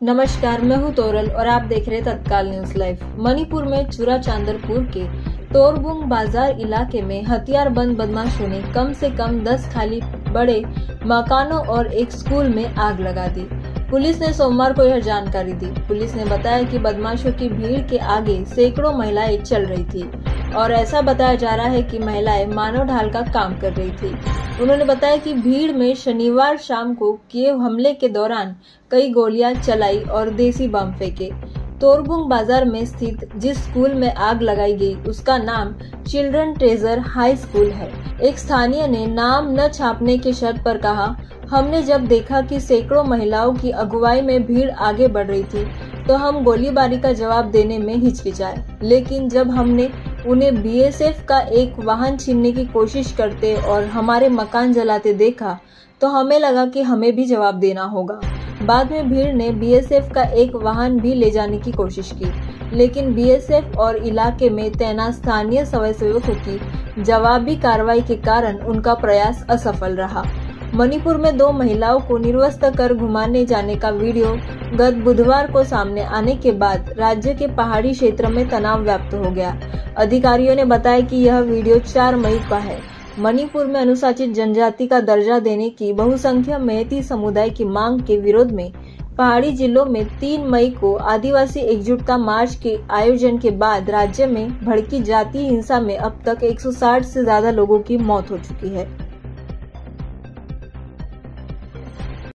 नमस्कार, मैं हूं तोरल और आप देख रहे हैं तत्काल न्यूज लाइव। मणिपुर में चुराचांदपुर के तोरबुंग बाजार इलाके में हथियारबंद बदमाशों ने कम से कम 10 खाली बड़े मकानों और एक स्कूल में आग लगा दी। पुलिस ने सोमवार को यह जानकारी दी। पुलिस ने बताया कि बदमाशों की भीड़ के आगे सैकड़ों महिलाएं चल रही थी और ऐसा बताया जा रहा है कि महिलाएं मानव ढाल का काम कर रही थी। उन्होंने बताया कि भीड़ में शनिवार शाम को किए हमले के दौरान कई गोलियां चलाई और देसी बम फेंके। तोरबुंग बाजार में स्थित जिस स्कूल में आग लगाई गई उसका नाम चिल्ड्रन ट्रेजर हाई स्कूल है। एक स्थानीय ने नाम न छापने की शर्त पर कहा, हमने जब देखा कि सैकड़ों महिलाओं की अगुवाई में भीड़ आगे बढ़ रही थी तो हम गोलीबारी का जवाब देने में हिचकिचाए, लेकिन जब हमने उन्हें बीएसएफ का एक वाहन छीनने की कोशिश करते और हमारे मकान जलाते देखा तो हमें लगा कि हमें भी जवाब देना होगा। बाद में भीड़ ने बीएसएफ का एक वाहन भी ले जाने की कोशिश की, लेकिन बीएसएफ और इलाके में तैनात स्थानीय स्वयंसेवकों की जवाबी कार्रवाई के कारण उनका प्रयास असफल रहा। मणिपुर में 2 महिलाओं को निर्वस्त्र कर घुमाने जाने का वीडियो गत बुधवार को सामने आने के बाद राज्य के पहाड़ी क्षेत्र में तनाव व्याप्त हो गया। अधिकारियों ने बताया कि यह वीडियो 4 मई का है। मणिपुर में अनुसूचित जनजाति का दर्जा देने की बहुसंख्यक मेहती समुदाय की मांग के विरोध में पहाड़ी जिलों में 3 मई को आदिवासी एकजुटता मार्च के आयोजन के बाद राज्य में भड़की जातीय हिंसा में अब तक 160 से ज्यादा लोगों की मौत हो चुकी है।